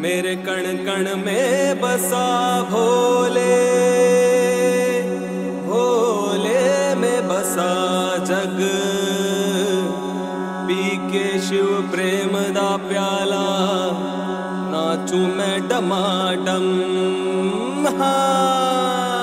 मेरे कण कण में बसा भोले, भोले में बसा जग। पी के शिव प्रेम दा प्याला नाचू मैं डमाडम। हाँ